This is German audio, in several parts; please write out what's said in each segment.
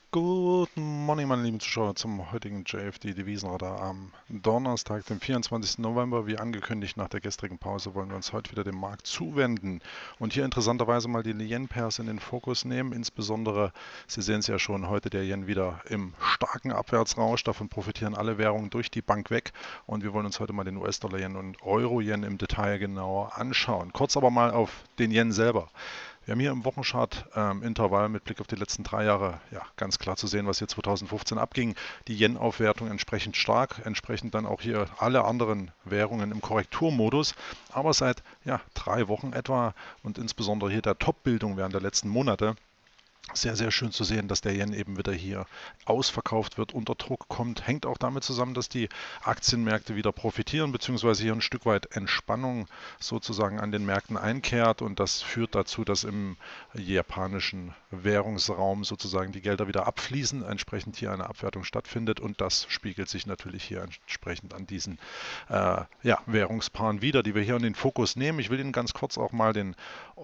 Guten Morgen, meine lieben Zuschauer, zum heutigen JFD Devisenradar am Donnerstag, dem 24. November. Wie angekündigt, nach der gestrigen Pause wollen wir uns heute wieder dem Markt zuwenden und hier interessanterweise mal die Yen-Pairs in den Fokus nehmen. Insbesondere, Sie sehen es ja schon, heute der Yen wieder im starken Abwärtsrausch. Davon profitieren alle Währungen durch die Bank weg. Und wir wollen uns heute mal den US-Dollar-Yen und Euro-Yen im Detail genauer anschauen. Kurz aber mal auf den Yen selber. Wir haben hier im Wochenchart Intervall mit Blick auf die letzten 3 Jahre ja, ganz klar zu sehen, was hier 2015 abging. Die Yen-Aufwertung entsprechend stark, entsprechend dann auch hier alle anderen Währungen im Korrekturmodus. Aber seit ja, 3 Wochen etwa und insbesondere hier der Top-Bildung während der letzten Monate sehr, sehr schön zu sehen, dass der Yen eben wieder hier ausverkauft wird, unter Druck kommt. Hängt auch damit zusammen, dass die Aktienmärkte wieder profitieren, beziehungsweise hier ein Stück weit Entspannung sozusagen an den Märkten einkehrt. Und das führt dazu, dass im japanischen Währungsraum sozusagen die Gelder wieder abfließen, entsprechend hier eine Abwertung stattfindet. Und das spiegelt sich natürlich hier entsprechend an diesen ja, Währungspaaren wieder, die wir hier in den Fokus nehmen. Ich will Ihnen ganz kurz auch mal den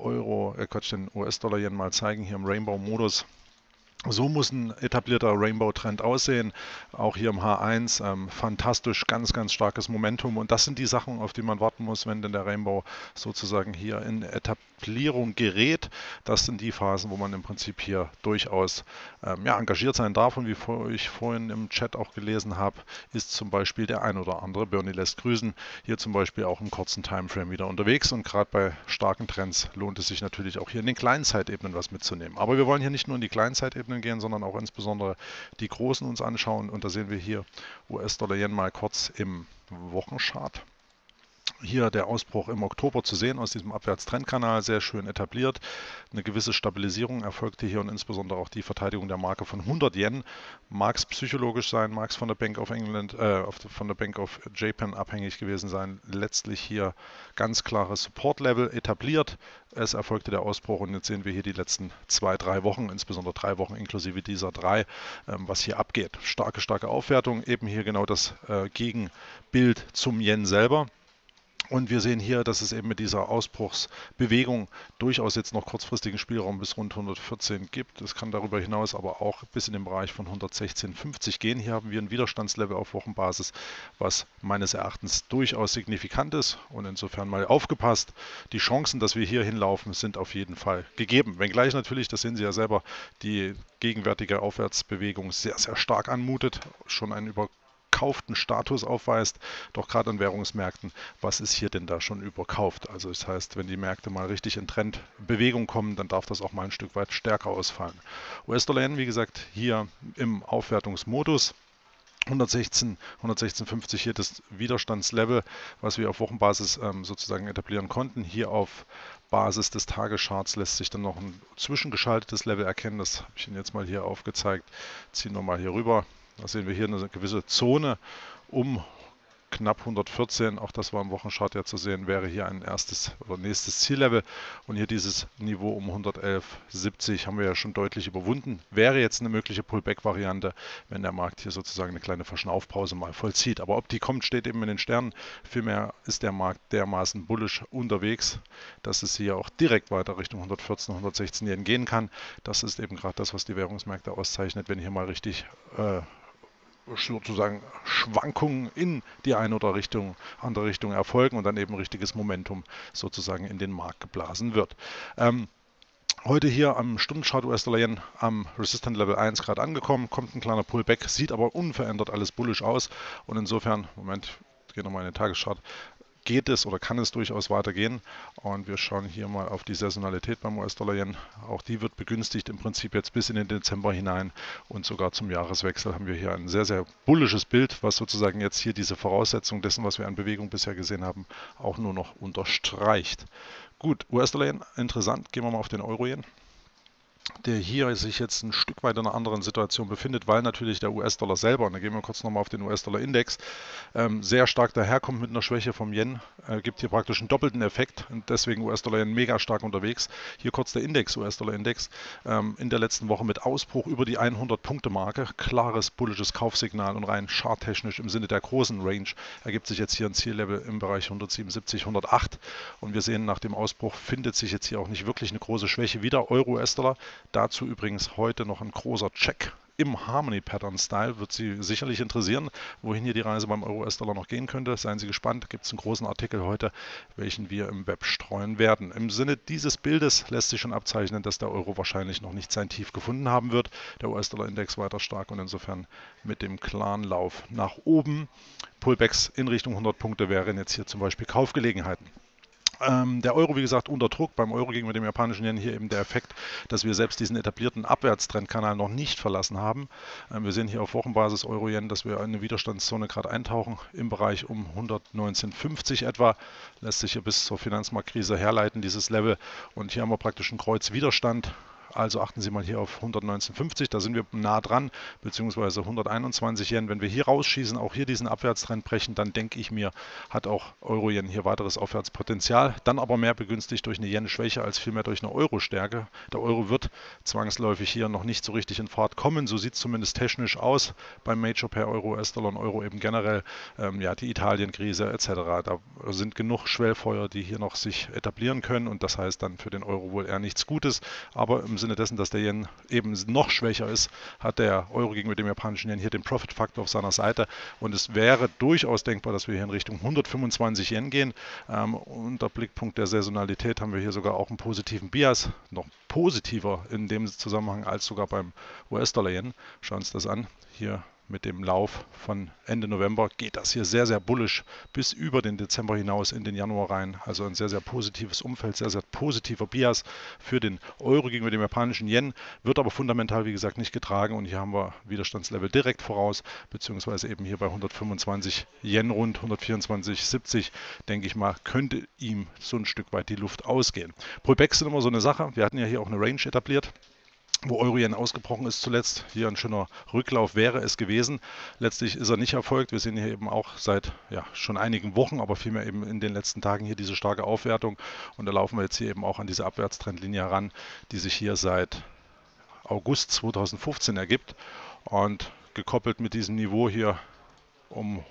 den US-Dollar-Yen mal zeigen, hier im Rainbow-Modus. So muss ein etablierter Rainbow-Trend aussehen. Auch hier im H1 fantastisch, ganz, ganz starkes Momentum. Und das sind die Sachen, auf die man warten muss, wenn denn der Rainbow sozusagen hier in Etablierung gerät. Das sind die Phasen, wo man im Prinzip hier durchaus ja, engagiert sein darf. Und wie ich vorhin im Chat auch gelesen habe, ist zum Beispiel der ein oder andere, Bernie lässt grüßen, hier zum Beispiel auch im kurzen Timeframe wieder unterwegs. Und gerade bei starken Trends lohnt es sich natürlich auch hier in den kleinen Zeitebenen was mitzunehmen. Aber wir wollen hier nicht nur in die kleinen Zeitebenen gehen, sondern auch insbesondere die großen uns anschauen. Und da sehen wir hier US-Dollar-Yen mal kurz im Wochenchart. Hier der Ausbruch im Oktober zu sehen aus diesem Abwärtstrendkanal, sehr schön etabliert. Eine gewisse Stabilisierung erfolgte hier und insbesondere auch die Verteidigung der Marke von 100 Yen. Mag es psychologisch sein, mag es von der Bank of England, von der Bank of Japan abhängig gewesen sein. Letztlich hier ganz klares Support-Level etabliert. Es erfolgte der Ausbruch und jetzt sehen wir hier die letzten 2, 3 Wochen, insbesondere 3 Wochen inklusive dieser 3, was hier abgeht. Starke, starke Aufwertung, eben hier genau das Gegenbild zum Yen selber. Und wir sehen hier, dass es eben mit dieser Ausbruchsbewegung durchaus jetzt noch kurzfristigen Spielraum bis rund 114 gibt. Es kann darüber hinaus aber auch bis in den Bereich von 116,50 gehen. Hier haben wir ein Widerstandslevel auf Wochenbasis, was meines Erachtens durchaus signifikant ist. Und insofern mal aufgepasst, die Chancen, dass wir hier hinlaufen, sind auf jeden Fall gegeben. Wenngleich natürlich, das sehen Sie ja selber, die gegenwärtige Aufwärtsbewegung sehr, sehr stark anmutet, schon ein überkauften Status aufweist, doch gerade an Währungsmärkten, was ist hier denn da schon überkauft? Also das heißt, wenn die Märkte mal richtig in Trendbewegung kommen, dann darf das auch mal ein Stück weit stärker ausfallen. US-Dollar-Yen, wie gesagt, hier im Aufwertungsmodus. 116, 116,50 hier das Widerstandslevel, was wir auf Wochenbasis sozusagen etablieren konnten. Hier auf Basis des Tagescharts lässt sich dann noch ein zwischengeschaltetes Level erkennen. Das habe ich Ihnen jetzt mal hier aufgezeigt. Ziehen wir mal hier rüber. Da sehen wir hier eine gewisse Zone um knapp 114, auch das war im Wochenchart ja zu sehen, wäre hier ein erstes oder nächstes Ziellevel. Und hier dieses Niveau um 111,70 haben wir ja schon deutlich überwunden. Wäre jetzt eine mögliche Pullback-Variante, wenn der Markt hier sozusagen eine kleine Verschnaufpause mal vollzieht. Aber ob die kommt, steht eben in den Sternen. Vielmehr ist der Markt dermaßen bullisch unterwegs, dass es hier auch direkt weiter Richtung 114, 116 Yen gehen kann. Das ist eben gerade das, was die Währungsmärkte auszeichnet, wenn hier mal richtig sozusagen Schwankungen in die eine oder andere Richtung erfolgen und dann eben richtiges Momentum sozusagen in den Markt geblasen wird. Heute hier am Stundenchart US-Dollar Yen am Resistant Level 1 gerade angekommen, kommt ein kleiner Pullback, sieht aber unverändert alles bullisch aus und insofern, Moment, gehen wir mal in den Tageschart, geht es oder kann es durchaus weitergehen. Und wir schauen hier mal auf die Saisonalität beim US-Dollar-Yen. Auch die wird begünstigt im Prinzip jetzt bis in den Dezember hinein und sogar zum Jahreswechsel haben wir hier ein sehr, sehr bullisches Bild, was sozusagen jetzt hier diese Voraussetzung dessen, was wir an Bewegung bisher gesehen haben, auch nur noch unterstreicht. Gut, US-Dollar-Yen, interessant. Gehen wir mal auf den Euro-Yen, der hier sich jetzt ein Stück weit in einer anderen Situation befindet, weil natürlich der US-Dollar selber, und da gehen wir kurz nochmal auf den US-Dollar-Index, sehr stark daherkommt mit einer Schwäche vom Yen, gibt hier praktisch einen doppelten Effekt und deswegen US-Dollar-Yen mega stark unterwegs. Hier kurz der Index, US-Dollar-Index, in der letzten Woche mit Ausbruch über die 100-Punkte-Marke, klares bullisches Kaufsignal und rein charttechnisch im Sinne der großen Range ergibt sich jetzt hier ein Ziellevel im Bereich 177, 108 und wir sehen, nach dem Ausbruch findet sich jetzt hier auch nicht wirklich eine große Schwäche wieder. Euro-US-Dollar Dazu übrigens heute noch ein großer Check im Harmony Pattern Style, wird Sie sicherlich interessieren, wohin hier die Reise beim Euro-US-Dollar noch gehen könnte. Seien Sie gespannt, gibt es einen großen Artikel heute, welchen wir im Web streuen werden. Im Sinne dieses Bildes lässt sich schon abzeichnen, dass der Euro wahrscheinlich noch nicht sein Tief gefunden haben wird. Der US-Dollar-Index weiter stark und insofern mit dem klaren Lauf nach oben. Pullbacks in Richtung 100 Punkte wären jetzt hier zum Beispiel Kaufgelegenheiten. Der Euro, wie gesagt, unter Druck. Beim Euro gegenüber dem japanischen Yen hier eben der Effekt, dass wir selbst diesen etablierten Abwärtstrendkanal noch nicht verlassen haben. Wir sehen hier auf Wochenbasis Euro-Yen, dass wir in eine Widerstandszone gerade eintauchen im Bereich um 119,50 etwa. Lässt sich hier bis zur Finanzmarktkrise herleiten, dieses Level. Und hier haben wir praktisch einen Kreuzwiderstand. Also achten Sie mal hier auf 119,50, da sind wir nah dran, beziehungsweise 121 Yen. Wenn wir hier rausschießen, auch hier diesen Abwärtstrend brechen, dann denke ich mir, hat auch Euro-Yen hier weiteres Aufwärtspotenzial. Dann aber mehr begünstigt durch eine Yen-Schwäche als vielmehr durch eine Euro-Stärke. Der Euro wird zwangsläufig hier noch nicht so richtig in Fahrt kommen. So sieht es zumindest technisch aus beim Major Pair Euro, US-Dollar und Euro eben generell. Ja, die Italien-Krise etc. Da sind genug Schwellfeuer, die hier noch sich etablieren können und das heißt dann für den Euro wohl eher nichts Gutes. Aber im Sinne dessen, dass der Yen eben noch schwächer ist, hat der Euro gegenüber dem japanischen Yen hier den Profit-Faktor auf seiner Seite und es wäre durchaus denkbar, dass wir hier in Richtung 125 Yen gehen. Unter Blickpunkt der Saisonalität haben wir hier sogar auch einen positiven Bias, noch positiver in dem Zusammenhang als sogar beim US-Dollar-Yen. Schauen wir uns das an. Hier mit dem Lauf von Ende November geht das hier sehr, sehr bullisch bis über den Dezember hinaus in den Januar rein. Also ein sehr, sehr positives Umfeld, sehr, sehr positiver Bias für den Euro gegenüber dem japanischen Yen, wird aber fundamental, wie gesagt, nicht getragen und hier haben wir Widerstandslevel direkt voraus, beziehungsweise eben hier bei 125 Yen rund, 124,70, denke ich mal, könnte ihm so ein Stück weit die Luft ausgehen. Pullbacks sind immer so eine Sache. Wir hatten ja hier auch eine Range etabliert, wo Euro-Yen ausgebrochen ist zuletzt. Hier ein schöner Rücklauf wäre es gewesen. Letztlich ist er nicht erfolgt. Wir sehen hier eben auch seit schon einigen Wochen, aber vielmehr eben in den letzten Tagen hier diese starke Aufwertung. Und da laufen wir jetzt hier eben auch an diese Abwärtstrendlinie heran, die sich hier seit August 2015 ergibt. Und gekoppelt mit diesem Niveau hier um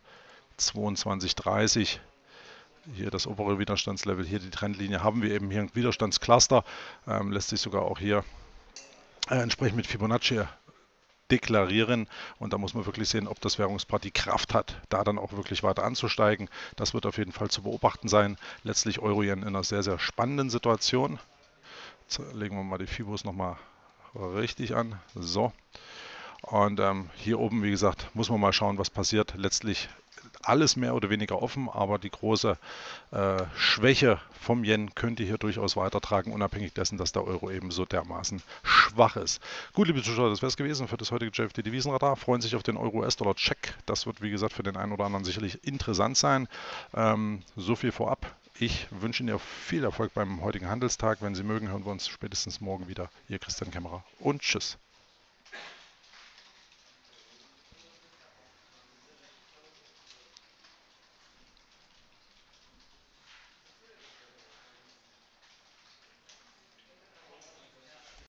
122,30 hier das obere Widerstandslevel, hier die Trendlinie, haben wir eben hier ein Widerstandscluster. Lässt sich sogar auch hier entsprechend mit Fibonacci deklarieren und da muss man wirklich sehen, ob das Währungspaar die Kraft hat, da dann auch wirklich weiter anzusteigen. Das wird auf jeden Fall zu beobachten sein. Letztlich Euro-Yen in einer sehr, sehr spannenden Situation. Jetzt legen wir mal die Fibos nochmal richtig an. So. Und hier oben, wie gesagt, muss man mal schauen, was passiert. Letztlich alles mehr oder weniger offen, aber die große Schwäche vom Yen könnte hier durchaus weitertragen, unabhängig dessen, dass der Euro eben so dermaßen schwach ist. Gut, liebe Zuschauer, das wäre es gewesen für das heutige JFD Devisenradar. Freuen sich auf den Euro-US-Dollar-Check. Das wird, wie gesagt, für den einen oder anderen sicherlich interessant sein. So viel vorab. Ich wünsche Ihnen viel Erfolg beim heutigen Handelstag. Wenn Sie mögen, hören wir uns spätestens morgen wieder. Ihr Christian Kämmerer und tschüss.